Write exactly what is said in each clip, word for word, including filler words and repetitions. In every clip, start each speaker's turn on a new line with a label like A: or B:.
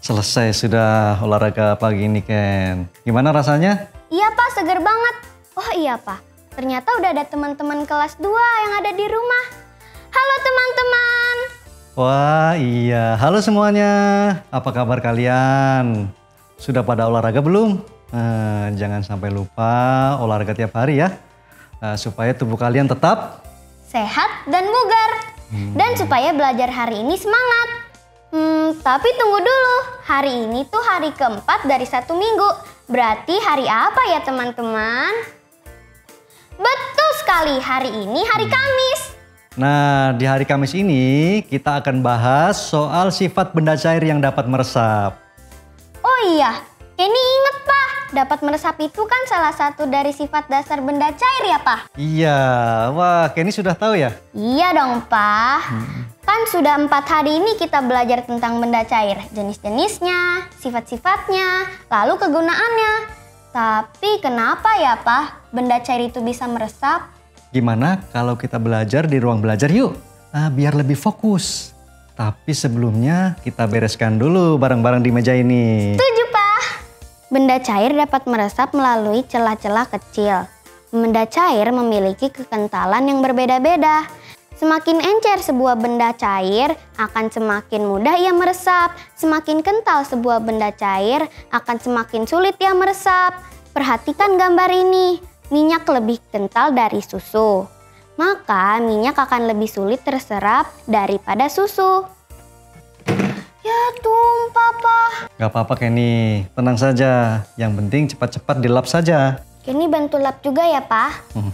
A: Selesai sudah olahraga pagi ini, Ken. Gimana rasanya?
B: Iya, Pak, seger banget. Oh iya, Pak. Ternyata udah ada teman-teman kelas dua yang ada di rumah. Halo teman-teman.
A: Wah, iya. Halo semuanya. Apa kabar kalian? Sudah pada olahraga belum? Nah, jangan sampai lupa olahraga tiap hari ya. Nah, supaya tubuh kalian tetap
B: sehat dan bugar. Hmm. Dan supaya belajar hari ini semangat. Hmm, tapi tunggu dulu. Hari ini tuh hari keempat dari satu minggu. Berarti hari apa ya teman-teman? Betul sekali, hari ini hari Kamis.
A: Nah, di hari Kamis ini kita akan bahas soal sifat benda cair yang dapat meresap.
B: Oh iya, Kenny inget Pak, dapat meresap itu kan salah satu dari sifat dasar benda cair ya Pak?
A: Iya, wah Kenny sudah tahu ya?
B: Iya dong Pak. Hmm. Kan sudah empat hari ini kita belajar tentang benda cair, jenis-jenisnya, sifat-sifatnya, lalu kegunaannya. Tapi kenapa ya Pak, benda cair itu bisa meresap?
A: Gimana kalau kita belajar di ruang belajar yuk? Nah, biar lebih fokus. Tapi sebelumnya kita bereskan dulu barang-barang di meja ini.
B: Setuju Pak. Benda cair dapat meresap melalui celah-celah kecil. Benda cair memiliki kekentalan yang berbeda-beda. Semakin encer sebuah benda cair, akan semakin mudah ia meresap. Semakin kental sebuah benda cair, akan semakin sulit ia meresap. Perhatikan gambar ini, minyak lebih kental dari susu. Maka minyak akan lebih sulit terserap daripada susu. Ya tumpah, Pak.
A: Gak apa-apa Kenny, tenang saja. Yang penting cepat-cepat dilap saja.
B: Kenny bantu lap juga ya, Pak. Hmm.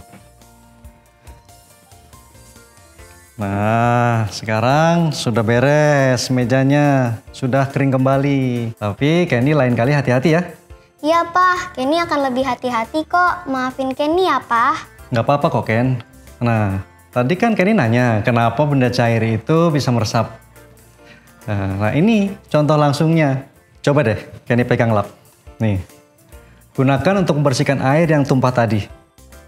A: Nah, sekarang sudah beres mejanya, sudah kering kembali. Tapi Kenny lain kali hati-hati ya.
B: Iya Pak, Kenny akan lebih hati-hati kok. Maafin Kenny ya Pak.
A: Nggak apa-apa kok Ken. Nah, tadi kan Kenny nanya kenapa benda cair itu bisa meresap. Nah, nah ini contoh langsungnya. Coba deh Kenny pegang lap. Nih, gunakan untuk membersihkan air yang tumpah tadi.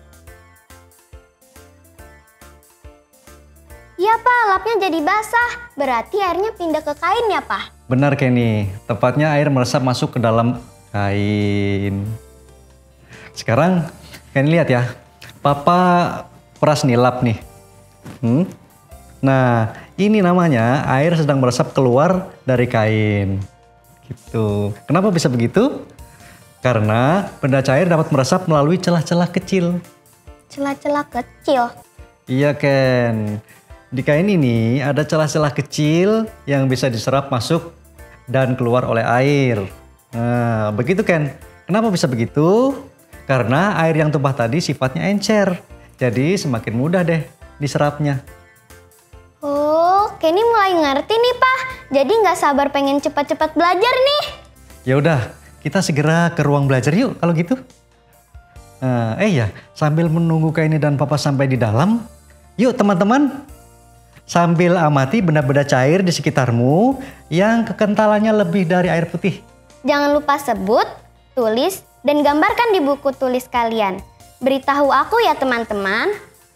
B: Iya Pak, lapnya jadi basah. Berarti airnya pindah ke kain ya Pak?
A: Benar Kenny, tepatnya air meresap masuk ke dalam kain. Sekarang Kenny lihat ya, Papa peras nih lap nih. Hmm? Nah, ini namanya air sedang meresap keluar dari kain. Gitu. Kenapa bisa begitu? Karena benda cair dapat meresap melalui celah-celah kecil.
B: Celah-celah kecil?
A: Iya Ken. Di kain ini ada celah-celah kecil yang bisa diserap masuk dan keluar oleh air. Nah, begitu Ken. Kenapa bisa begitu? Karena air yang tumpah tadi sifatnya encer. Jadi semakin mudah deh diserapnya.
B: Oh, Kenny mulai ngerti nih Pak. Jadi nggak sabar pengen cepat-cepat belajar nih.
A: Ya udah, kita segera ke ruang belajar yuk kalau gitu. Nah, eh ya, sambil menunggu Kenny dan Papa sampai di dalam, yuk teman-teman. Sambil amati benda-benda cair di sekitarmu yang kekentalannya lebih dari air putih.
B: Jangan lupa sebut, tulis, dan gambarkan di buku tulis kalian. Beritahu aku ya teman-teman.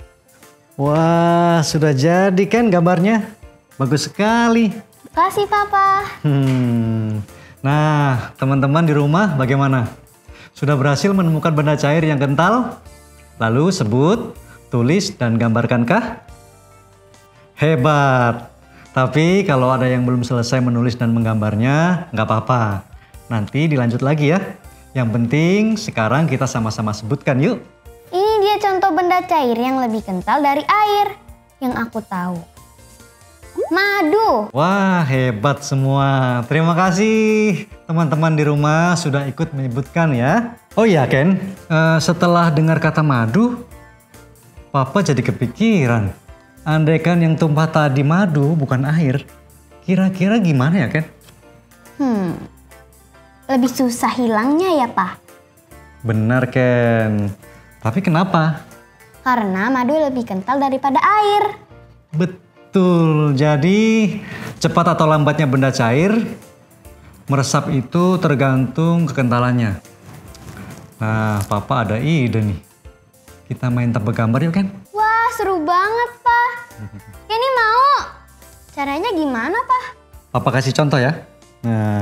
A: Wah, sudah jadi kan gambarnya? Bagus sekali.
B: Terima kasih Papa.
A: Hmm. Nah, teman-teman di rumah bagaimana? Sudah berhasil menemukan benda cair yang kental? Lalu sebut, tulis, dan gambarkankah? Hebat. Tapi kalau ada yang belum selesai menulis dan menggambarnya, nggak apa-apa. Nanti dilanjut lagi ya. Yang penting sekarang kita sama-sama sebutkan yuk.
B: Ini dia contoh benda cair yang lebih kental dari air. Yang aku tahu. Madu.
A: Wah, hebat semua. Terima kasih teman-teman di rumah sudah ikut menyebutkan ya. Oh iya Ken, uh, setelah dengar kata madu, Papa jadi kepikiran. Andaikan yang tumpah tadi madu bukan air, kira-kira gimana ya Ken?
B: Hmm, lebih susah hilangnya ya Pak?
A: Benar Ken, tapi kenapa?
B: Karena madu lebih kental daripada air.
A: Betul, jadi cepat atau lambatnya benda cair meresap itu tergantung kekentalannya. Nah, Papa ada ide nih. Kita main tebak gambar yuk Ken?
B: Wah, seru banget Pak. Kenny mau. Caranya gimana Pak?
A: Papa kasih contoh ya. Nah,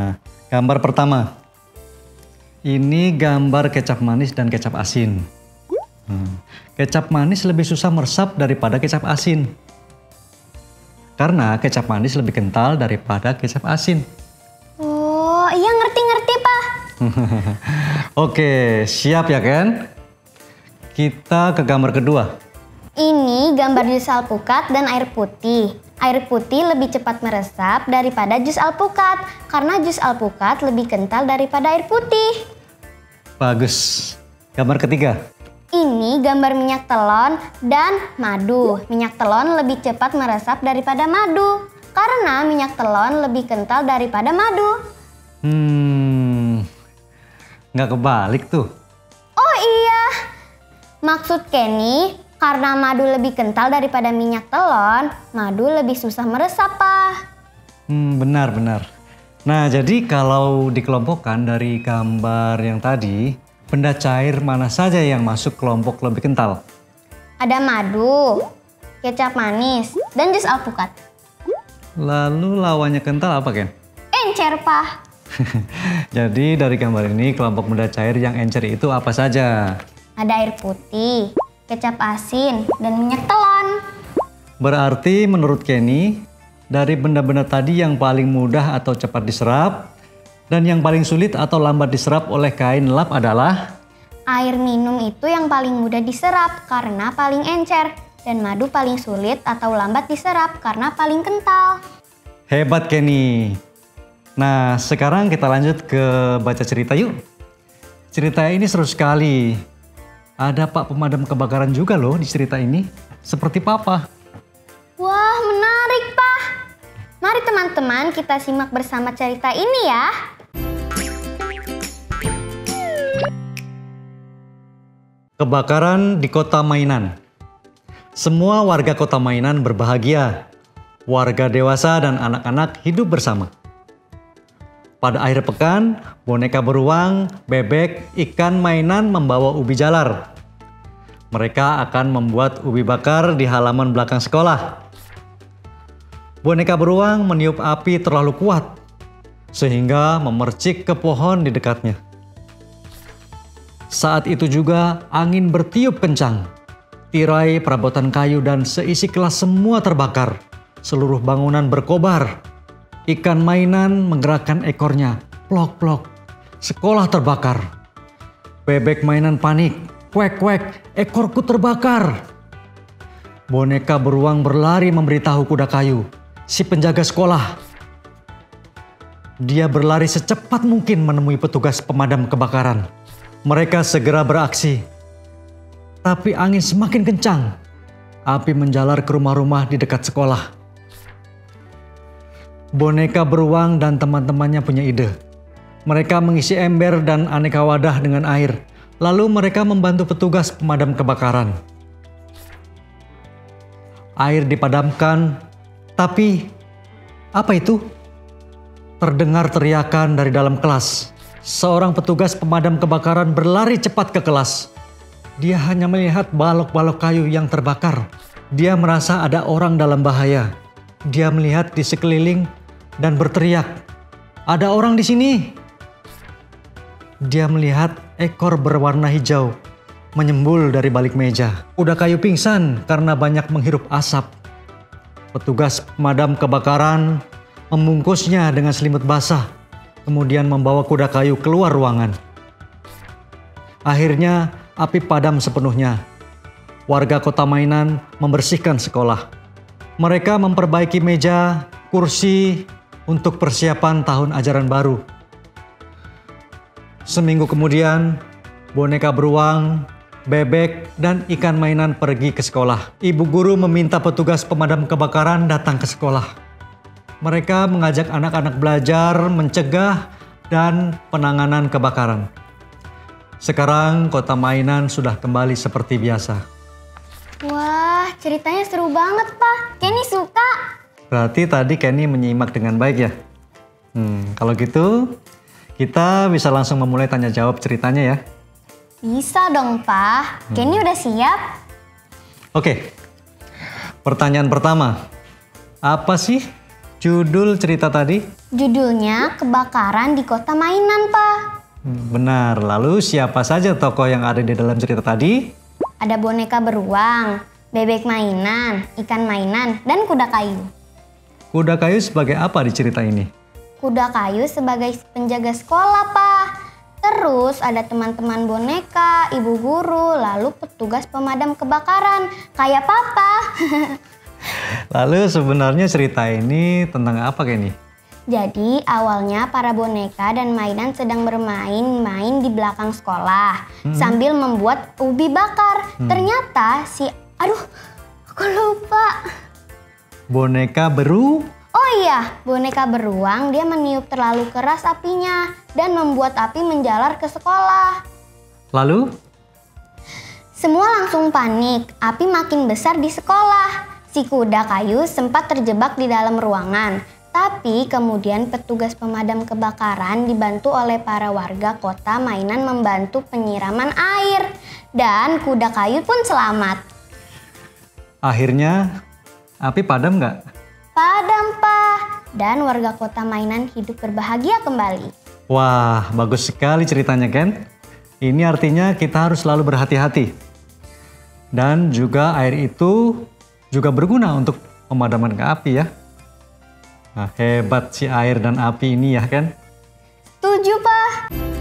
A: Gambar pertama. Ini gambar kecap manis dan kecap asin. Hmm. Kecap manis lebih susah meresap daripada kecap asin. Karena kecap manis lebih kental daripada kecap asin.
B: Oh, iya ngerti-ngerti, Pak.
A: Oke, siap ya, Ken? Kita ke gambar kedua.
B: Ini gambar jus alpukat dan air putih. Air putih lebih cepat meresap daripada jus alpukat karena jus alpukat lebih kental daripada air putih.
A: Bagus. Gambar ketiga.
B: Ini gambar minyak telon dan madu. Minyak telon lebih cepat meresap daripada madu karena minyak telon lebih kental daripada madu.
A: Hmm, nggak kebalik tuh.
B: Oh iya, maksud Kenny, karena madu lebih kental daripada minyak telon, madu lebih susah meresap, Pak.
A: Hmm, benar-benar. Nah, jadi kalau dikelompokkan dari gambar yang tadi, benda cair mana saja yang masuk kelompok lebih kental?
B: Ada madu, kecap manis, dan jus alpukat.
A: Lalu lawannya kental apa, Ken?
B: Encer, Pak.
A: Jadi dari gambar ini kelompok benda cair yang encer itu apa saja?
B: Ada air putih, kecap asin, dan minyak telon.
A: Berarti menurut Kenny, dari benda-benda tadi yang paling mudah atau cepat diserap, dan yang paling sulit atau lambat diserap oleh kain lap adalah?
B: Air minum itu yang paling mudah diserap karena paling encer, dan madu paling sulit atau lambat diserap karena paling kental.
A: Hebat Kenny. Nah, sekarang kita lanjut ke baca cerita yuk. Cerita ini seru sekali. Ada Pak Pemadam Kebakaran juga loh di cerita ini, seperti Papa.
B: Wah, menarik, Pak. Mari teman-teman kita simak bersama cerita ini ya.
A: Kebakaran di kota mainan. Semua warga kota mainan berbahagia. Warga dewasa dan anak-anak hidup bersama. Pada akhir pekan, boneka beruang, bebek, ikan mainan membawa ubi jalar. Mereka akan membuat ubi bakar di halaman belakang sekolah. Boneka beruang meniup api terlalu kuat, sehingga memercik ke pohon di dekatnya. Saat itu juga angin bertiup kencang. Tirai, perabotan kayu, dan seisi kelas semua terbakar. Seluruh bangunan berkobar. Ikan mainan menggerakkan ekornya, plok-plok. Sekolah terbakar. Bebek mainan panik, kuek-kuek, ekorku terbakar. Boneka beruang berlari memberitahu kuda kayu, si penjaga sekolah. Dia berlari secepat mungkin menemui petugas pemadam kebakaran. Mereka segera beraksi. Tapi angin semakin kencang. Api menjalar ke rumah-rumah di dekat sekolah. Boneka beruang dan teman-temannya punya ide. Mereka mengisi ember dan aneka wadah dengan air. Lalu mereka membantu petugas pemadam kebakaran. Air dipadamkan, tapi apa itu? Terdengar teriakan dari dalam kelas. Seorang petugas pemadam kebakaran berlari cepat ke kelas. Dia hanya melihat balok-balok kayu yang terbakar. Dia merasa ada orang dalam bahaya. Dia melihat di sekeliling dan berteriak, "Ada orang di sini!" Dia melihat ekor berwarna hijau menyembul dari balik meja. Kuda kayu pingsan karena banyak menghirup asap. Petugas pemadam kebakaran membungkusnya dengan selimut basah, kemudian membawa kuda kayu keluar ruangan. Akhirnya api padam sepenuhnya. Warga kota mainan membersihkan sekolah. Mereka memperbaiki meja, kursi untuk persiapan tahun ajaran baru. Seminggu kemudian, boneka beruang, bebek, dan ikan mainan pergi ke sekolah. Ibu guru meminta petugas pemadam kebakaran datang ke sekolah. Mereka mengajak anak-anak belajar, mencegah, dan penanganan kebakaran. Sekarang kota mainan sudah kembali seperti biasa.
B: Wah, ceritanya seru banget, Pak. Kenny suka.
A: Berarti tadi Kenny menyimak dengan baik ya? Hmm, kalau gitu kita bisa langsung memulai tanya jawab ceritanya ya?
B: Bisa dong, Pak. Kenny udah siap?
A: Oke, pertanyaan pertama. Apa sih judul cerita tadi?
B: Judulnya Kebakaran di Kota Mainan, Pak.
A: Benar, lalu siapa saja tokoh yang ada di dalam cerita tadi?
B: Ada boneka beruang, bebek mainan, ikan mainan, dan kuda kayu.
A: Kuda kayu sebagai apa di cerita ini?
B: Kuda kayu sebagai penjaga sekolah, Pak. Terus ada teman-teman boneka, ibu guru, lalu petugas pemadam kebakaran, kayak Papa.
A: Lalu sebenarnya cerita ini tentang apa Kenny?
B: Jadi awalnya para boneka dan mainan sedang bermain-main di belakang sekolah hmm. sambil membuat ubi bakar. Hmm. Ternyata si, aduh, aku lupa.
A: Boneka beru?
B: Oh iya, boneka beruang dia meniup terlalu keras apinya dan membuat api menjalar ke sekolah.
A: Lalu?
B: Semua langsung panik, api makin besar di sekolah. Si kuda kayu sempat terjebak di dalam ruangan. Tapi kemudian petugas pemadam kebakaran dibantu oleh para warga kota mainan membantu penyiraman air. Dan kuda kayu pun selamat.
A: Akhirnya api padam nggak?
B: Padam, Pak. Dan warga kota mainan hidup berbahagia kembali.
A: Wah, bagus sekali ceritanya, Ken. Ini artinya kita harus selalu berhati-hati. Dan juga air itu juga berguna untuk pemadaman ke api ya. Nah, hebat si air dan api ini ya, Ken.
B: Setuju, Pak.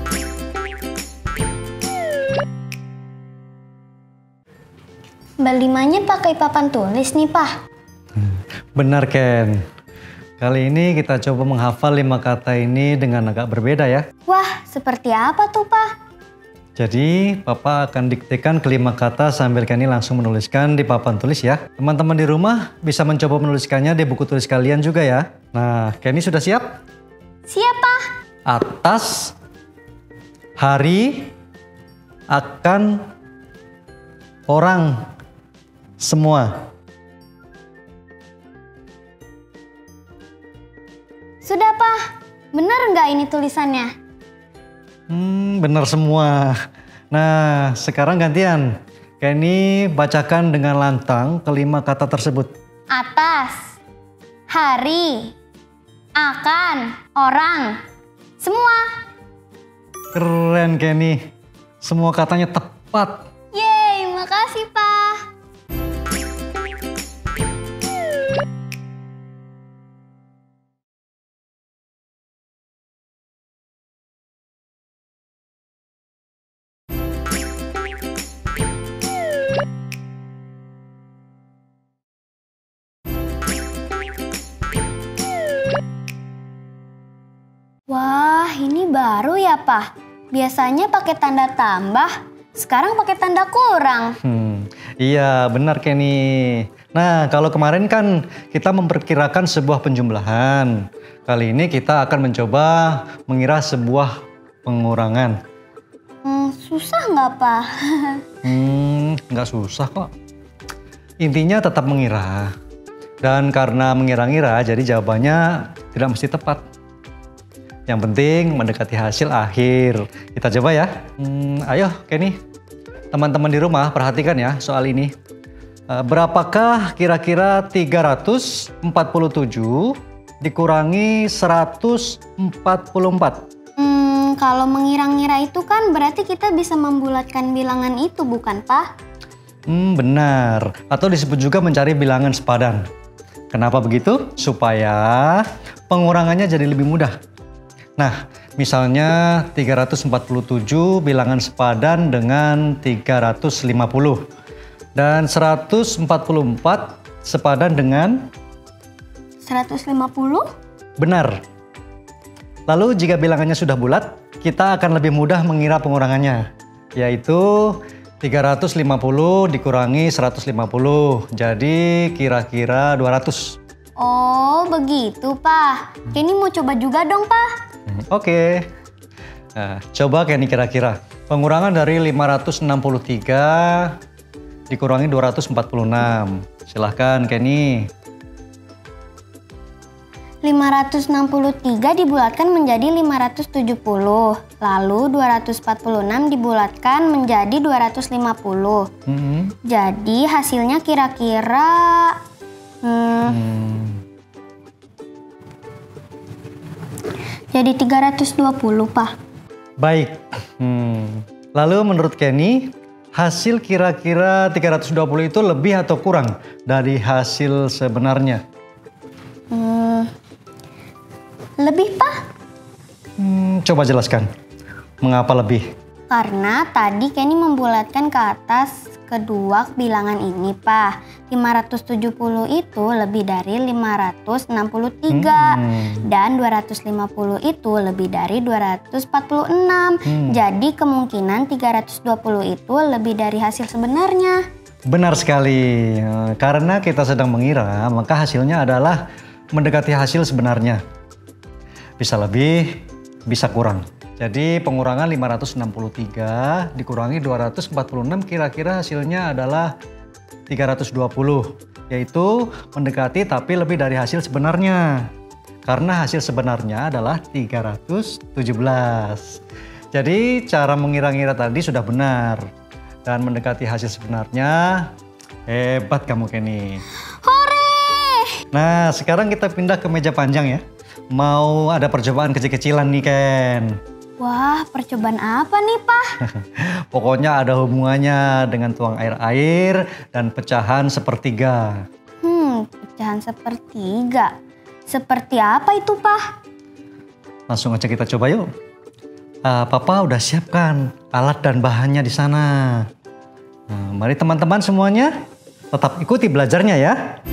B: Mbak Limanya pakai papan tulis nih, Pak.
A: Benar, Ken. Kali ini kita coba menghafal lima kata ini dengan agak berbeda ya.
B: Wah, seperti apa tuh, Pak?
A: Jadi, Papa akan diktekan kelima kata sambil Kenny langsung menuliskan di papan tulis ya. Teman-teman di rumah bisa mencoba menuliskannya di buku tulis kalian juga ya. Nah, Kenny sudah siap?
B: Siap, Pak.
A: Atas, hari, akan, orang, semua.
B: Sudah, Pak. Benar nggak ini tulisannya?
A: Hmm, benar semua. Nah, sekarang gantian. Kenny bacakan dengan lantang kelima kata tersebut.
B: Atas, hari, akan, orang, semua.
A: Keren, Kenny. Semua katanya tepat.
B: Yeay, makasih, Pak. Wah, ini baru ya, Pak. Biasanya pakai tanda tambah, sekarang pakai tanda kurang.
A: Hmm, iya, benar, Kenny. Nah, kalau kemarin kan kita memperkirakan sebuah penjumlahan. Kali ini kita akan mencoba mengira sebuah pengurangan.
B: Hmm, susah nggak, Pak?
A: hmm, nggak susah kok. Intinya tetap mengira. Dan karena mengira-ngira, jadi jawabannya tidak mesti tepat. Yang penting mendekati hasil akhir. Kita coba ya. Hmm, ayo Kenny, teman-teman di rumah perhatikan ya soal ini. Uh, berapakah kira-kira tiga ratus empat puluh tujuh dikurangi seratus empat puluh empat?
B: Hmm, kalau mengira-ngira itu kan berarti kita bisa membulatkan bilangan itu, bukan, Pak?
A: Hmm, benar. Atau disebut juga mencari bilangan sepadan. Kenapa begitu? Supaya pengurangannya jadi lebih mudah. Nah, misalnya tiga ratus empat puluh tujuh bilangan sepadan dengan tiga ratus lima puluh. Dan seratus empat puluh empat sepadan dengan?
B: seratus lima puluh?
A: Benar. Lalu jika bilangannya sudah bulat, kita akan lebih mudah mengira pengurangannya. Yaitu tiga ratus lima puluh dikurangi seratus lima puluh. Jadi kira-kira dua ratus.
B: Oh, begitu, Pak. Kenny mau coba juga dong, Pak.
A: Oke, nah, coba Kenny kira-kira pengurangan dari lima ratus enam puluh tiga dikurangi dua ratus empat puluh enam. Silahkan Kenny.
B: lima ratus enam puluh tiga dibulatkan menjadi lima ratus tujuh puluh. Lalu dua ratus empat puluh enam dibulatkan menjadi dua ratus lima puluh. Mm-hmm. Jadi hasilnya kira-kira... Hmm, hmm. Jadi tiga ratus dua puluh, Pak.
A: Baik. Hmm. Lalu menurut Kenny, hasil kira-kira tiga ratus dua puluh itu lebih atau kurang dari hasil sebenarnya?
B: Hmm, lebih, Pak.
A: Hmm, coba jelaskan. Mengapa lebih?
B: Karena tadi Kenny membulatkan ke atas kedua bilangan ini, Pak. lima ratus tujuh puluh itu lebih dari lima ratus enam puluh tiga. Hmm. Dan dua ratus lima puluh itu lebih dari dua ratus empat puluh enam. Hmm. Jadi kemungkinan tiga ratus dua puluh itu lebih dari hasil sebenarnya.
A: Benar sekali. Karena kita sedang mengira, maka hasilnya adalah mendekati hasil sebenarnya. Bisa lebih, bisa kurang. Jadi pengurangan lima ratus enam puluh tiga dikurangi dua ratus empat puluh enam kira-kira hasilnya adalah tiga ratus dua puluh. Yaitu mendekati tapi lebih dari hasil sebenarnya. Karena hasil sebenarnya adalah tiga ratus tujuh belas. Jadi cara mengira-ngira tadi sudah benar. Dan mendekati hasil sebenarnya, hebat kamu Kenny.
B: Hore!
A: Nah sekarang kita pindah ke meja panjang ya. Mau ada percobaan kecil-kecilan nih Ken.
B: Wah, percobaan apa nih, Pak?
A: Pokoknya ada hubungannya dengan tuang air-air dan pecahan sepertiga.
B: Hmm, pecahan sepertiga. Seperti apa itu, Pak?
A: Langsung aja kita coba yuk. Uh, Papa udah siapkan alat dan bahannya di sana. Nah, mari teman-teman semuanya tetap ikuti belajarnya ya.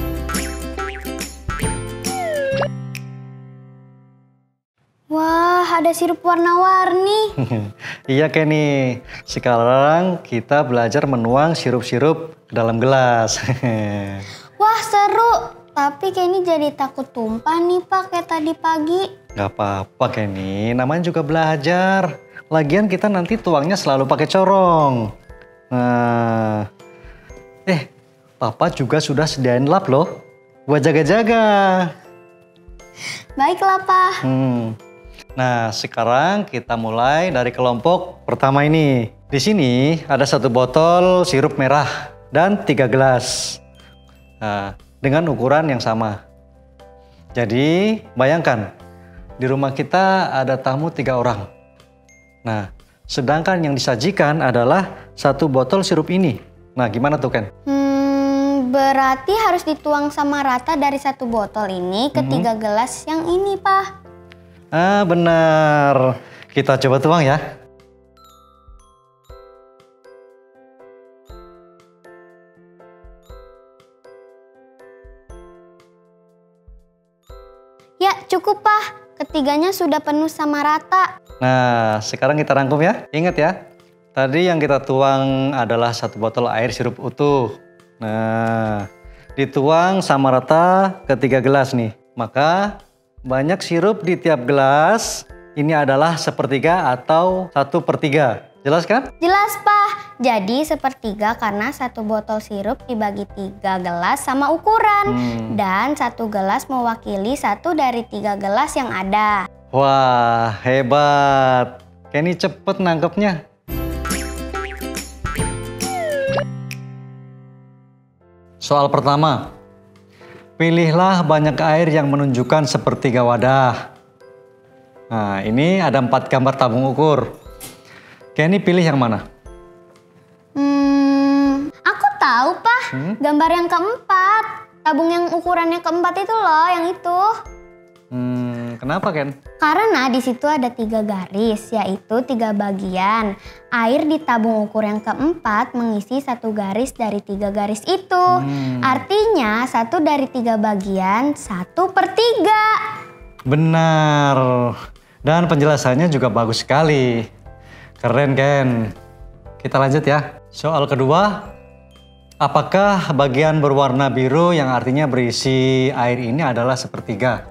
B: Wah, ada sirup warna-warni.
A: Iya Kenny, sekarang kita belajar menuang sirup-sirup ke dalam gelas.
B: Wah seru, tapi Kenny jadi takut tumpah nih Pak kayak tadi pagi.
A: Gak apa-apa Kenny, namanya juga belajar. Lagian kita nanti tuangnya selalu pakai corong. Nah, eh Papa juga sudah sediain lap loh, buat jaga-jaga.
B: Baiklah Pak.
A: Hmm. Nah, sekarang kita mulai dari kelompok pertama ini. Di sini ada satu botol sirup merah dan tiga gelas. Nah, dengan ukuran yang sama. Jadi, bayangkan di rumah kita ada tamu tiga orang. Nah, sedangkan yang disajikan adalah satu botol sirup ini. Nah, gimana tuh Ken?
B: Hmm, berarti harus dituang sama rata dari satu botol ini ke tiga gelas yang ini, Pak.
A: Ah, benar. Kita coba tuang ya.
B: Ya, cukup, Pak. Ketiganya sudah penuh sama rata.
A: Nah, sekarang kita rangkum ya. Ingat ya, tadi yang kita tuang adalah satu botol air sirup utuh. Nah, dituang sama rata ke tiga gelas nih. Maka banyak sirup di tiap gelas, ini adalah sepertiga atau satu per tiga. Jelas kan?
B: Jelas, Pak. Jadi sepertiga karena satu botol sirup dibagi tiga gelas sama ukuran. Hmm. Dan satu gelas mewakili satu dari tiga gelas yang ada.
A: Wah, hebat. Kenny cepet nangkepnya. Soal pertama. Pilihlah banyak air yang menunjukkan sepertiga wadah. Nah, ini ada empat gambar tabung ukur. Kenny pilih yang mana?
B: Hmm, aku tahu, Pak. Hmm? Gambar yang keempat. Tabung yang ukurannya keempat itu loh, yang itu.
A: Hmm, kenapa Ken?
B: Karena di situ ada tiga garis, yaitu tiga bagian. Air di tabung ukur yang keempat mengisi satu garis dari tiga garis itu. Hmm. Artinya satu dari tiga bagian, satu per tiga.
A: Benar. Dan penjelasannya juga bagus sekali. Keren Ken. Kita lanjut ya. Soal kedua. Apakah bagian berwarna biru yang artinya berisi air ini adalah sepertiga?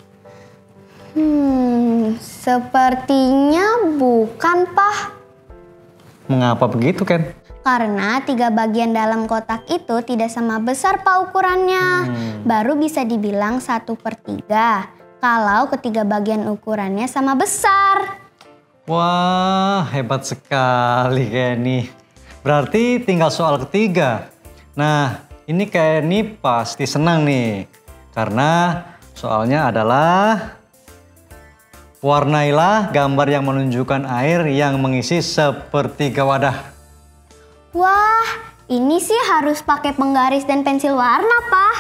B: Hmm, sepertinya bukan, Pak.
A: Mengapa begitu, Ken?
B: Karena tiga bagian dalam kotak itu tidak sama besar, Pak, ukurannya. Hmm. Baru bisa dibilang satu per tiga. Kalau ketiga bagian ukurannya sama besar.
A: Wah, hebat sekali, Kenny. Berarti tinggal soal ketiga. Nah, ini Kenny pasti senang nih. Karena soalnya adalah Warnailah gambar yang menunjukkan air yang mengisi sepertiga wadah.
B: Wah, ini sih harus pakai penggaris dan pensil warna, Pak.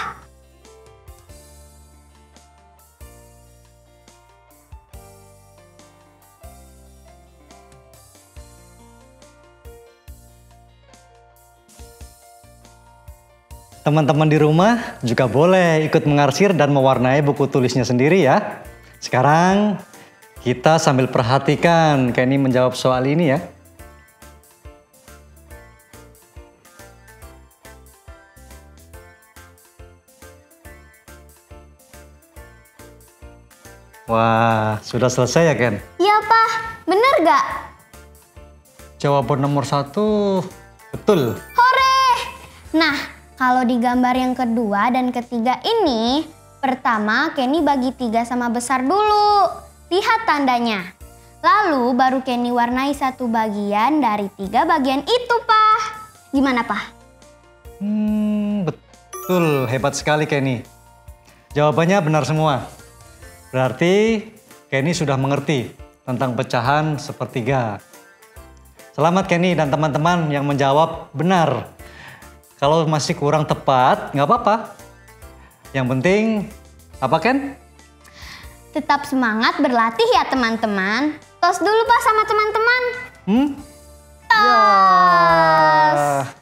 A: Teman-teman di rumah juga boleh ikut mengarsir dan mewarnai buku tulisnya sendiri ya. Sekarang kita sambil perhatikan Kenny menjawab soal ini ya. Wah, sudah selesai ya Ken?
B: Iya, Pak. Bener gak?
A: Jawaban nomor satu betul.
B: Hore! Nah, kalau di gambar yang kedua dan ketiga ini, pertama Kenny bagi tiga sama besar dulu. Lihat tandanya. Lalu baru Kenny warnai satu bagian dari tiga bagian itu, Pak. Gimana, Pak?
A: Hmm, betul. Hebat sekali Kenny. Jawabannya benar semua. Berarti Kenny sudah mengerti tentang pecahan sepertiga. Selamat Kenny dan teman-teman yang menjawab benar. Kalau masih kurang tepat, nggak apa-apa. Yang penting, apa Ken?
B: Tetap semangat berlatih ya teman-teman. Tos dulu Pak sama teman-teman.
A: Hmm?
B: Tos!
A: Ya.